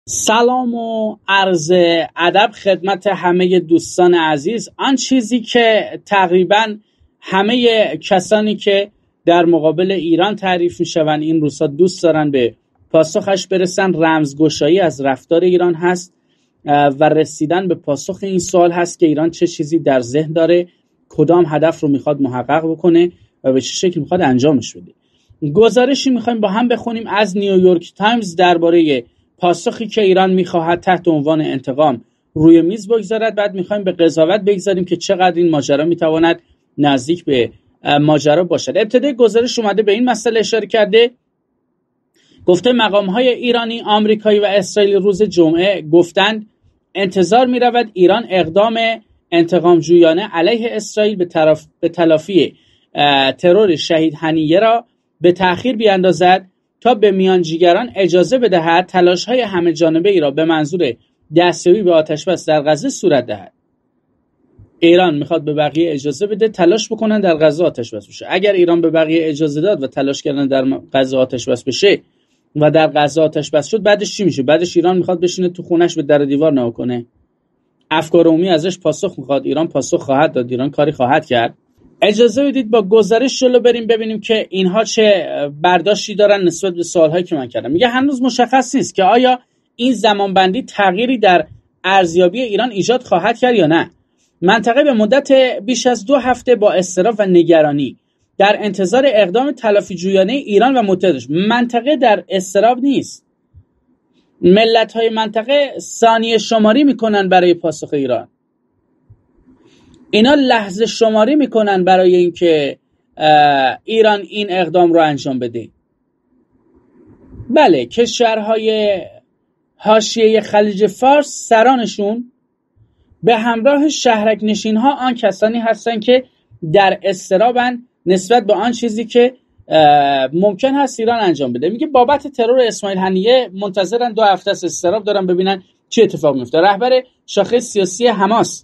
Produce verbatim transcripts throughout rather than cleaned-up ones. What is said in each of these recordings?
سلام و عرض ادب خدمت همه دوستان عزیز. آن چیزی که تقریبا همه کسانی که در مقابل ایران تعریف میشوند این روزها دوست دارن به پاسخش برسن، رمزگشایی از رفتار ایران هست و رسیدن به پاسخ این سوال هست که ایران چه چیزی در ذهن داره، کدام هدف رو میخواد محقق بکنه و به چه شکل میخواد انجامش بده. گزارشی میخوایم با هم بخونیم از نیویورک تایمز درباره پاسخی که ایران میخواهد تحت عنوان انتقام روی میز بگذارد. بعد میخوایم به قضاوت بگذاریم که چقدر این ماجرا میتواند نزدیک به ماجرا باشد. ابتدای گزارش اومده به این مسئله اشاره کرده، گفته مقام‌های ایرانی، آمریکایی و اسرائیلی روز جمعه گفتند انتظار می‌رود ایران اقدام انتقام جویانه علیه اسرائیل به طرف به تلافی ترور شهید هنیه را به تأخیر بیاندازد تا به میانجیگران اجازه بدهد تلاش‌های همه جانبه ای را به منظور دستیابی به آتش‌بس در غزه صورت دهد. ایران میخواد به بقیه اجازه بده تلاش بکنن در غزه آتش‌بس بشه. اگر ایران به بقیه اجازه داد و تلاش کردن در غزه آتش‌بس بشه و در غزه آتش‌بس شد، بعدش چی میشه؟ بعدش ایران میخواد بشینه تو خونش به در دیوار نگاه کنه؟ افکار عمومی ازش پاسخ میخواد، ایران پاسخ خواهد داد، ایران کاری خواهد کرد. اجازه بدید با گزارش جلو بریم ببینیم که اینها چه برداشتی دارن نسبت به سوالهایی که من کردم. میگه هنوز مشخص نیست که آیا این زمانبندی تغییری در ارزیابی ایران ایجاد خواهد کرد یا نه. منطقه به مدت بیش از دو هفته با اضطراب و نگرانی در انتظار اقدام تلافی جویانه ایران و متحدش. منطقه در اضطراب نیست. ملت‌های منطقه ثانیه شماری میکنن برای پاسخ ایران. اینا لحظه شماری میکنن برای اینکه ایران این اقدام رو انجام بده. بله، کشورهای حاشیه خلیج فارس سرانشون به همراه شهرک نشین ها آن کسانی هستند که در اضطرابن نسبت به آن چیزی که ممکن هست ایران انجام بده. میگه بابت ترور اسماعیل هنیه منتظرن، دو هفته است اضطراب دارن ببینن چه اتفاق میفته. رهبر شاخه سیاسی حماس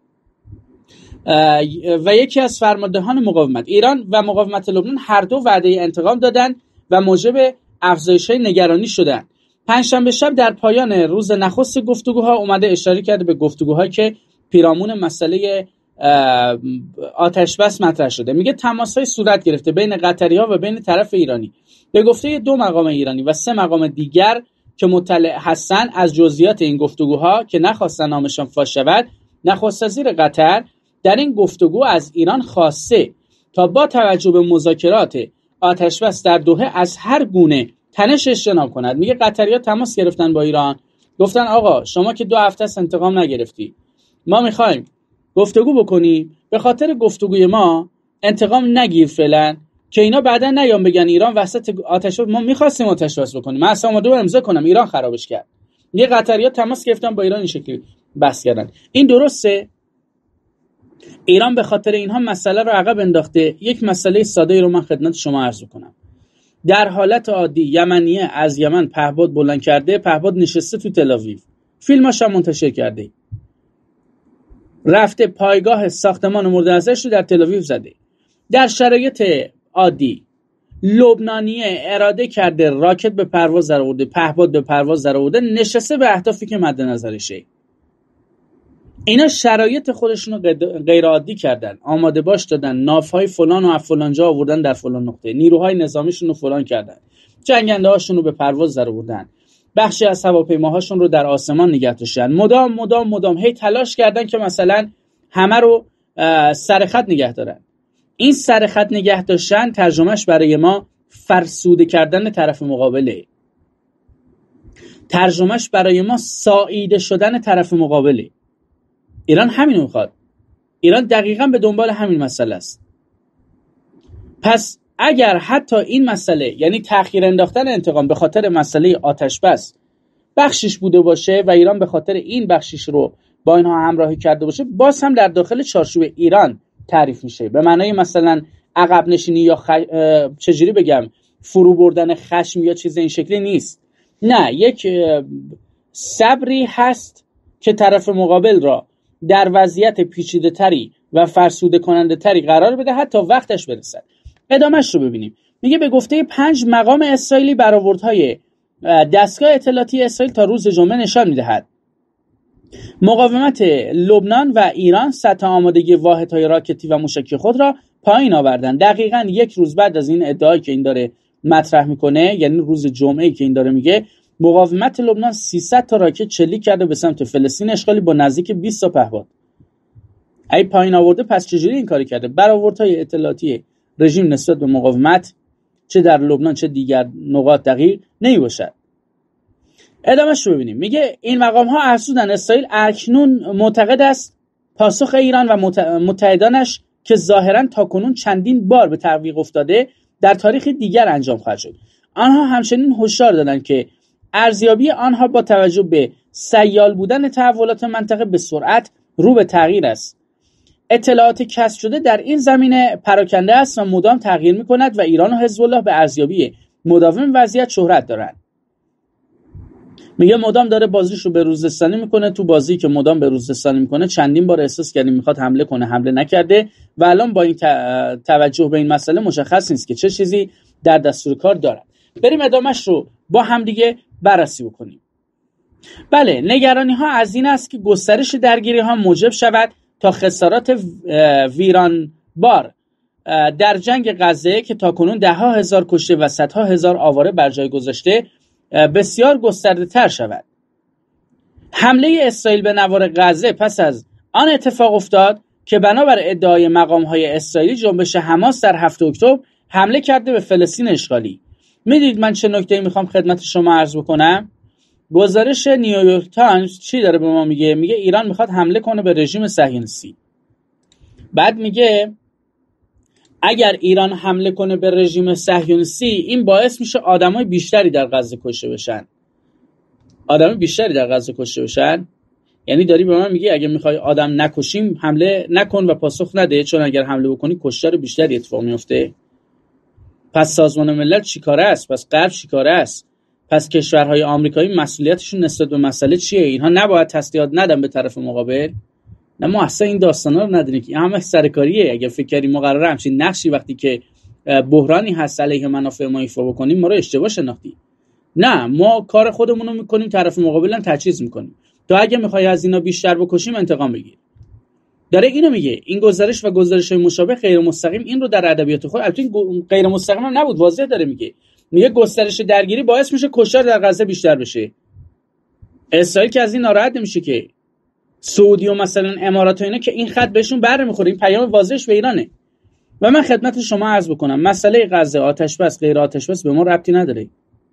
و یکی از فرماندهان مقاومت ایران و مقاومت لبنان هر دو وعده انتقام دادن و موجب افزایش‌های نگرانی شدن. پنجشنبه شب در پایان روز نخست گفتگوها اومده اشاره کرده به گفتگوهایی که پیرامون مسئله آتش‌بس مطرح شده. میگه تماس‌های صورت گرفته بین قطری‌ها و بین طرف ایرانی. به گفته دو مقام ایرانی و سه مقام دیگر که مطلع هستند از جزئیات این گفتگوها که نخواستن نامشان فاش شود، نخست وزیر قطر در این گفتگو از ایران خواسته تا با توجه به مذاکرات آتش‌بس در دوحه از هر گونه تنش اجتناب کند. میگه قطری‌ها تماس گرفتن با ایران، گفتن آقا شما که دو هفته است انتقام نگرفتی، ما میخوایم گفتگو بکنیم، به خاطر گفتگوی ما انتقام نگیر فعلا، که اینا بعدا نیام بگن ایران وسط آتش ما می‌خواستیم آتش‌بس بکنیم، من اصلا اومدم امضا کنم، ایران خرابش کرد. میگه قطری‌ها تماس گرفتن با ایران این شکلی بحث کردن. این درسته؟ ایران به خاطر اینها مسئله رو عقب انداخته. یک مسئله ساده رو من خدمت شما عرض کنم. در حالت عادی یمنیه از یمن پهپاد بلند کرده، پهپاد نشسته تو تل‌آویو، فیلماش هم منتشر کرده، رفته پایگاه ساختمان مورد نظرش رو در تل‌آویو زده. در شرایط عادی لبنانیه اراده کرده راکت به پرواز در آورده، پهپاد به پرواز در آورده، نشسته به اهدافی که مد نظرشه. اینا شرایط خودشون رو غیر عادی کردن، آماده باش دادن، نافهای فلان و فلان جا آوردن در فلان نقطه، نیروهای نظامیشون رو فلان کردن، جنگنده هاشون رو به پرواز در آوردن، بخشی از هواپیماهاشون رو در آسمان نگه داشتن، مدام مدام مدام هی تلاش کردن که مثلا همه رو سر خط نگه دارن. این سر خط نگه داشتن ترجمهش برای ما فرسوده کردن طرف مقابله، ترجمهش برای ما ساییده شدن طرف مقابله. ایران همین میخواد. ایران دقیقاً به دنبال همین مسئله است. پس اگر حتی این مسئله، یعنی تأخیر انداختن انتقام به خاطر مسئله آتش‌بس بخشش بوده باشه و ایران به خاطر این بخشش رو با اینها همراهی کرده باشه، باز هم در داخل چارچوب ایران تعریف میشه، به معنای مثلا عقب نشینی یا خ... چجوری بگم فرو بردن خشم یا چیز این شکلی نیست. نه، یک صبری هست که طرف مقابل را در وضعیت پیچیده تری و فرسوده کننده تری قرار بده حتی وقتش برسد. ادامهش رو ببینیم. میگه به گفته پنج مقام اسرائیلی برآوردهای دستگاه اطلاعاتی اسرائیل تا روز جمعه نشان می‌دهد مقاومت لبنان و ایران سطح آمادگی واحدهای راکتی و موشکی خود را پایین آوردن. دقیقاً یک روز بعد از این ادعایی که این داره مطرح میکنه، یعنی روز جمعه‌ای که این داره میگه، مقاومت لبنان سیصد تا راکت چلیک کرده به سمت فلسطین اشغالی با نزدیک بیست تا پهپاد. ای پایین آورده، پس چجوری این کاری کرده؟ برآوردهای اطلاعاتی رژیم نسبت به مقاومت چه در لبنان چه دیگر نقاط دقیق نمیباشد. ادامهش رو ببینیم. میگه این مقام ها افزودن اسرائیل اکنون معتقد است پاسخ ایران و متحدانش که ظاهراً تاکنون چندین بار به تعویق افتاده در تاریخ دیگر انجام خواهد شد. آنها همچنین هشدار دادند که ارزیابی آنها با توجه به سیال بودن تحولات منطقه به سرعت رو به تغییر است. اطلاعات کسب شده در این زمینه پراکنده است و مدام تغییر می‌کند و ایران و حزب الله به ارزیابی مداوم وضعیت شهرت دارند. میگه مدام داره بازیش رو به روزستانی میکنه. تو بازی که مدام به روزستانی میکنه چندین بار احساس کردیم میخواد حمله کنه، حمله نکرده و الان با این توجه به این مسئله مشخص نیست که چه چیزی در دستور کار دارد. بریم ادامهش رو با هم دیگه بررسی بکنیم. بله، نگرانی ها از این است که گسترش درگیری ها موجب شود تا خسارات ویران بار در جنگ غزه که تاکنون ده ها هزار کشته و صدها هزار آواره بر جای گذاشته بسیار گسترده تر شود. حمله اسرائیل به نوار غزه پس از آن اتفاق افتاد که بنابر ادعای مقام‌های اسرائیلی جنبش حماس در هفتم اکتبر حمله کرده به فلسطین اشغالی. میدید من چه نکته‌ای میخوام خدمت شما عرض بکنم؟ گزارش نیویورک تایمز چی داره به ما میگه؟ میگه ایران میخواد حمله کنه به رژیم صهیونیستی. بعد میگه اگر ایران حمله کنه به رژیم صهیونیستی این باعث میشه آدمای بیشتری در غزه کشته بشن. آدمای بیشتری در غزه کشته بشن؟ یعنی داری به من میگی اگه میخوای آدم نکشیم حمله نکن و پاسخ نده، چون اگر حمله بکنی کشتار بیشتری اتفاق میفته. پس سازمان ملل چیکاره است؟ پس غرب چیکاره است؟ پس کشورهای آمریکایی مسئولیتشون نسبت به مسئله چیه؟ اینها نباید تسلیحات ندن به طرف مقابل؟ نه، ما اصلا این داستانا رو نداریم که همه سرکاریه. اگه فکر کردیم ما قراره همچین نقشی وقتی که بحرانی هست علیه منافع ما ایفا بکنیم، ما رو اشتباه شناختی. نه، ما کار خودمون رو میکنیم، طرف مقابل هم تجهیز میکنیم. تو اگه میخوای از اینا بیشتر بکشیم انتقام بگیر. داره اینو میگه. این گزارش و گزارش‌های مشابه غیر مستقیم این رو در ادبیات خود، البته غیر مستقیم هم نبود، واضح داره میگه. میگه گسترش درگیری باعث میشه کشتار در غزه بیشتر بشه. اسرائیل که از این ناراحت نمیشه که. سعودی و مثلا امارات و اینا که این خط بهشون برمیخوره. این پیام واضحش به ایرانه. و من خدمت شما عرض بکنم مسئله غزه آتش بس غیر آتش بس به ما ربطی نداره.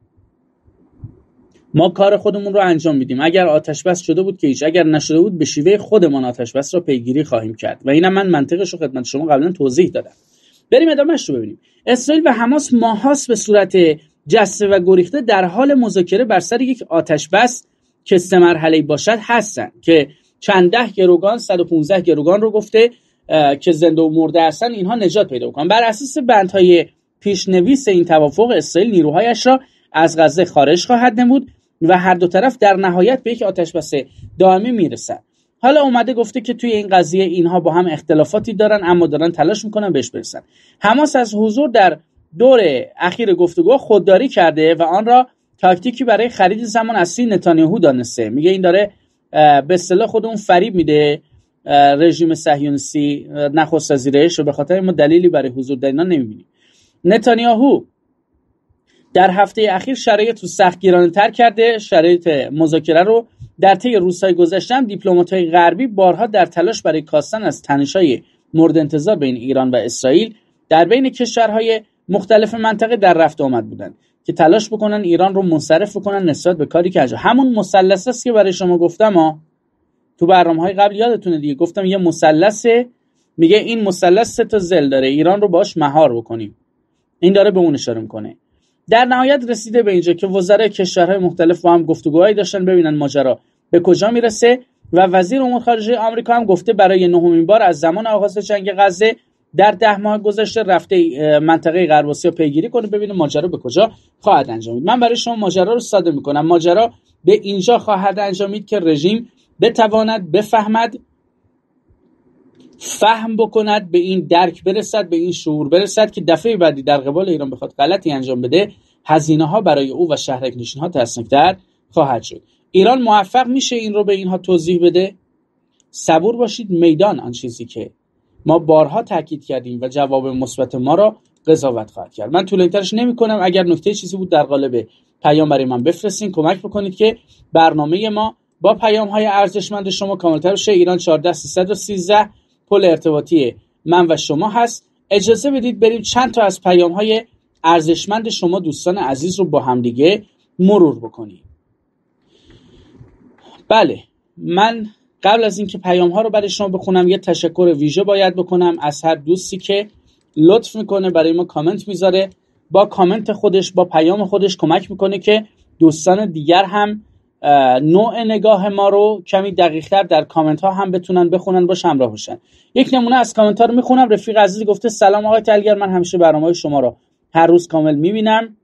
ما کار خودمون رو انجام میدیم. اگر آتش بس شده بود که هیچ، اگر نشده بود به شیوه خودمان آتش بس را پیگیری خواهیم کرد و اینم من منطقش رو خدمت شما قبلا توضیح دادم. بریم ادامهش رو ببینیم. اسرائیل و حماس ماهاست به صورت جسته و گریخته در حال مذاکره بر سر یک آتش بس که سه مرحله‌ای باشد هستن که چند ده گروگان صد و پانزده گروگان رو گفته که زنده و مرده هستن اینها نجات پیدا کنن. بر اساس بندهای پیشنویس این توافق اسرائیل نیروهایش را از غزه خارج خواهد نمود و هر دو طرف در نهایت به یک آتش بس دائمی میرسن. حالا اومده گفته که توی این قضیه اینها با هم اختلافاتی دارن اما دارن تلاش میکنن بهش برسن. حماس از حضور در دور اخیر گفتگو خودداری کرده و آن را تاکتیکی برای خرید زمان از سوی نتانیاهو دانسته. میگه این داره به اصطلاح خودمون فریب میده رژیم صهیونیستی نخست وزیرش و به خاطر ما دلیلی برای حضور در اینا نمیبینیم. نتانیاهو در هفته اخیر شرایط رو سخت گیرانه‌تر کرده. شرایط مذاکره رو در طی روزهای گذشته دیپلمات‌های غربی بارها در تلاش برای کاستن از تنش‌های مورد انتظار بین ایران و اسرائیل در بین کشورهای مختلف منطقه در رفت و آمد بودن که تلاش بکنن ایران رو منصرف بکنن نسبت به کاری که انجام. همون مثلث است که برای شما گفتم ها تو برنامه‌های قبل یادتونه دیگه، گفتم یه مثلثه، میگه این مثلث سه تا ضلع داره، ایران رو باهاش مهار بکنیم. این داره به اون اشاره میکنه. در نهایت رسیده به اینجا که وزرای کشورهای مختلف با هم گفتگوهایی داشتن ببینن ماجرا به کجا میرسه و وزیر امور خارجه آمریکا هم گفته برای نهمین بار از زمان آغاز جنگ غزه در ده ماه گذشته رفته منطقه غرب آسیا پیگیری کنه ببینه ماجرا به کجا خواهد انجامید. من برای شما ماجرا رو ساده میکنم. ماجرا به اینجا خواهد انجامید که رژیم بتواند بفهمد، فهم بکند، به این درک برسد، به این شعور برسد که دفعه بعدی در قبال ایران بخواد غلطی انجام بده هزینه ها برای او و شهرک نشین ها ترسناک‌تر خواهد شد. ایران موفق میشه این رو به اینها توضیح بده؟ صبور باشید، میدان آن چیزی که ما بارها تاکید کردیم و جواب مثبت ما را قضاوت خواهد کرد. من طولانی‌ترش نمی‌کنم. اگر نکته چیزی بود در قالب پیام برای من بفرستین، کمک بکنید که برنامه ما با پیام‌های ارزشمند شما کاملتر بشه. ایران چهارده سیصد و سیزده پل ارتباطی من و شما هست. اجازه بدید بریم چند تا از پیام‌های ارزشمند شما دوستان عزیز رو با هم دیگه مرور بکنیم. بله، من قبل از اینکه پیام ها رو برای شما بخونم یه تشکر ویژه باید بکنم از هر دوستی که لطف میکنه برای ما کامنت میذاره. با کامنت خودش، با پیام خودش کمک میکنه که دوستان دیگر هم نوع نگاه ما رو کمی دقیق‌تر در کامنت ها هم بتونن بخونن، باش همراه باشن. یک نمونه از کامنت ها رو میخونم. رفیق عزیزی گفته سلام آقای تلگر، من همیشه برنامه شما رو هر روز کامل میبینم.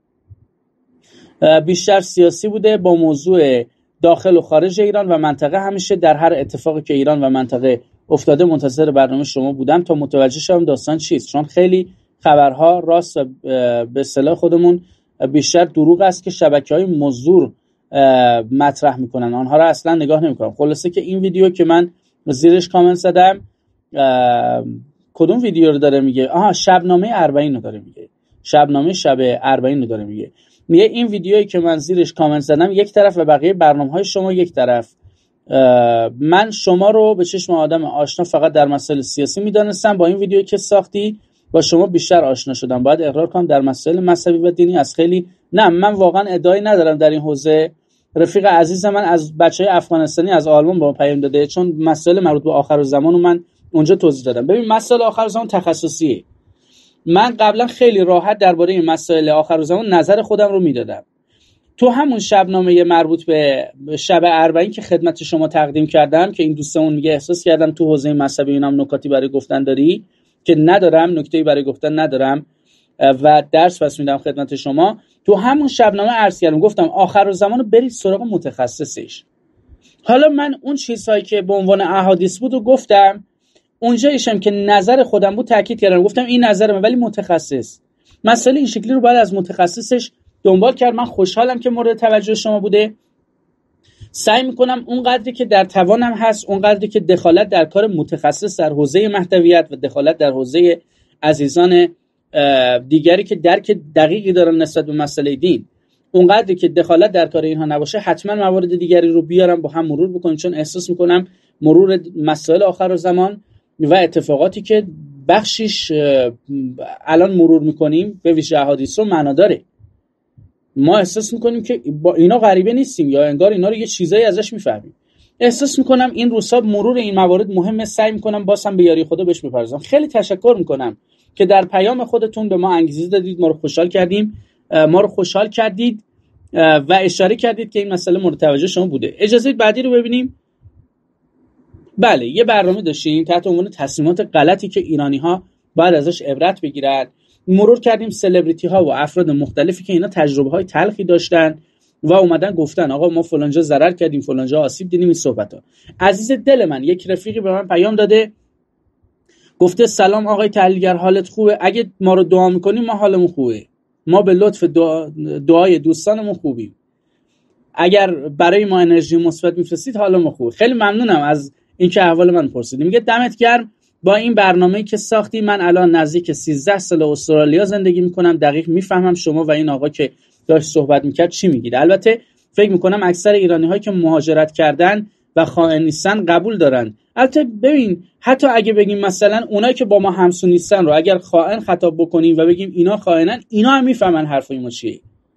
بیشتر سیاسی بوده، با موضوع داخل و خارج ایران و منطقه. همیشه در هر اتفاقی که ایران و منطقه افتاده منتظر برنامه شما بودم تا متوجه شدم داستان چیست، چون خیلی خبرها راست و به اصطلاح خودمون بیشتر دروغ است که شبکه‌های مزدور مطرح میکنن، آنها را اصلا نگاه نمیکنم. خلاصه که این ویدیو که من زیرش کامنت زدم، کدوم ویدیو رو داره میگه؟ آها، شبنامه اربعین رو داره میگه. شبنامه شب اربعین رو داره میگه. میگه این ویدیویی که من زیرش کامنت زدم یک طرف و بقیه برنامه‌های شما یک طرف. من شما رو به چشم آدم آشنا فقط در مسائل سیاسی میدانستم. با این ویدیویی که ساختی با شما بیشتر آشنا شدم. باید اقرار کنم در مسائل مذهبی و دینی از خیلی نه، من واقعا ادعایی ندارم در این حوزه. رفیق عزیز من از بچهای افغانستانی از آلمان با پیام داده، چون مسائل مربوط به آخرالزمان رو من اونجا توضیح دادم. ببین، مسائل آخرالزمان تخصصیه. من قبلا خیلی راحت درباره این مسائل آخرالزمان نظر خودم رو میدادم. تو همون شبنامه مربوط به شب اربعین که خدمت شما تقدیم کردم که این دوستمون میگه احساس کردم تو حوزه مذهبی اینم نکاتی برای گفتن داری، که ندارم، نکته‌ای برای گفتن ندارم و درس پس میدم خدمت شما. تو همون شبنامه عرض کردم، گفتم آخرالزمان رو برید سراغ متخصصش. حالا من اون چیزهایی که به عنوان احادیث بود و گفتم، اونجایشم که نظر خودم بود تاکید کردم، گفتم این نظرمه ولی متخصص. مسئله این شکلی رو باید از متخصصش دنبال کرد. من خوشحالم که مورد توجه شما بوده. سعی میکنم اون قدری که در توانم هست، اون قدری که دخالت در کار متخصص در حوزه محتویات و دخالت در حوزه عزیزان دیگری که درک دقیقی دارن نسبت به مسئله دین، اون قدری که دخالت در کار اینها نباشه، حتما موارد دیگری رو بیارم با هم مرور بکنیم، چون احساس میکنم مرور مسائل آخرالزمان و اتفاقاتی که بخشیش الان مرور میکنیم به ویژه احادیث رو معنا داره. ما احساس میکنیم که با اینا غریبه نیستیم یا انگار اینا رو یه چیزایی ازش میفهمیم. احساس میکنم این روزها مرور این موارد مهمه. سعی میکنم بازم به یاری خدا بهش بپردازم. خیلی تشکر میکنم که در پیام خودتون به ما انگیزه دادید، ما رو خوشحال کردیم ما رو خوشحال کردید و اشاره کردید که این مسئله مورد توجه شما بوده. اجازه بعدی رو ببینیم. بله، یه برنامه داشتیم تحت عنوان تصمیمات غلطی که ایرانی‌ها باید ازش عبرت بگیرن. مرور کردیم سلبریتی ها و افراد مختلفی که اینا تجربه های تلخی داشتن و اومدن گفتن آقا ما فلانجا ضرر کردیم، فلانجا آسیب دیدیم. این صحبت ها عزیز دل من، یک رفیقی به من پیام داده، گفته سلام آقای تحلیلگر، حالت خوبه؟ اگه ما رو دعا میکنیم ما حالمون خوبه، ما به لطف دعا... دعای دوستانمون خوبیم، اگر برای ما انرژی مثبت میفرستید حالمون خوبه. خیلی ممنونم از اینکه احوال من پرسیدید. میگه دمت گرم، با این برنامه‌ای که ساختی من الان نزدیک سیزده سال استرالیا زندگی میکنم، دقیق میفهمم شما و این آقا که داشت صحبت میکرد چی میگید. البته فکر میکنم اکثر ایرانی‌هایی که مهاجرت کردن و خائن نیستن قبول دارن. البته ببین، حتی اگه بگیم مثلا اونایی که با ما همسو نیستن رو اگر خائن خطاب بکنیم و بگیم اینا خائنن، اینا هم میفهمن حرفای ما چیه.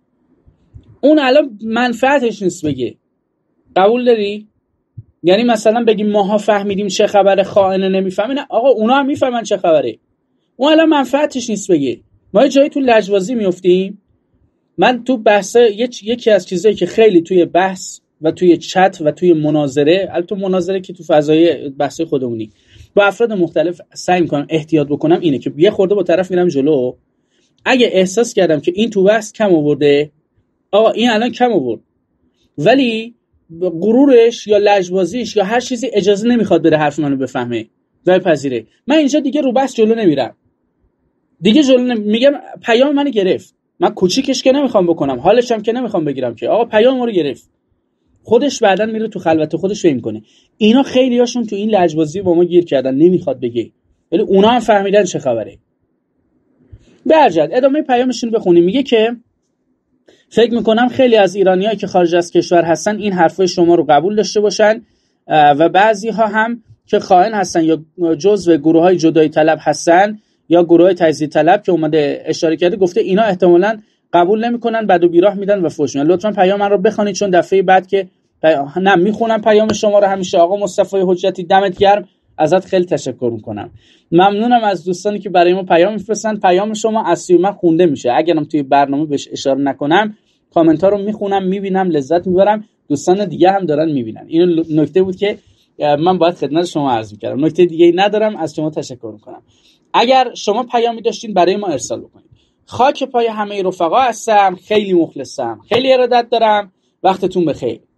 اون الان منفعتش نیست بگه. قبول داری؟ یعنی مثلا بگیم ماها فهمیدیم چه خبره، خائن نمیفهمه. نه آقا، اونا هم میفهمن چه خبره. اون الان منفعتش نیست بگه. ما یه جایی تو لجبازی میافتیم. من تو بحث یکی از چیزایی که خیلی توی بحث و توی چت و توی مناظره، البته مناظره که تو فضای بحث خودمونی با افراد مختلف سعی میکنم احتیاط بکنم، اینه که یه خورده با طرف میرم جلو. اگه احساس کردم که این تو بحث کم آورده، آقا این الان کم آورد، ولی غرورش یا لجبازیش یا هر چیزی اجازه نمیخواد بره حرف منو بفهمه و بپذیره، من اینجا دیگه رو بحث جلو نمیرم. دیگه جلو نمی... میگم پیام منو گرفت. من کوچیکش که نمیخوام بکنم، حالش هم که نمیخوام بگیرم که آقا پیام ما رو گرفت. خودش بعدن میره تو خلوت خودش فهم کنه. اینا خیلیاشون تو این لجبازی با ما گیر کردن، نمیخواد بگه، ولی اونا هم فهمیدن چه خبره. برجد ادامه پیامشون بخونیم. میگه که فکر میکنم خیلی از ایرانیایی که خارج از کشور هستن این حرفای شما رو قبول داشته باشن و بعضی ها هم که خائن هستن یا جزو گروه‌های جدایی طلب هستن یا گروه‌های تجزیه طلب که اومده اشاره کرده، گفته اینا احتمالاً قبول نمیکنن، بد و بیراه میدن و فحش میدن. لطفاً پیام من رو بخونید چون دفعه بعد که پی... نه میخونم پیام شما رو همیشه. آقا مصطفی حجتی دمت گرم، ازت خیلی تشکر میکنم. ممنونم از دوستانی که برای ما پیام میفرستن. پیام شما از سوی من خونده میشه، اگرم توی برنامه بهش اشاره نکنم کامنت ها رو میخونم، میبینم، لذت میبرم. دوستان دیگه هم دارن میبینن. این نکته بود که من باید خدمت شما عرض میکردم. نکته دیگه ای ندارم، از شما تشکر میکنم. اگر شما پیامی داشتین برای ما ارسال بکنید. خاک پای همه رفقا هستم، خیلی مخلصم، خیلی ارادت دارم. وقتتون بخیر.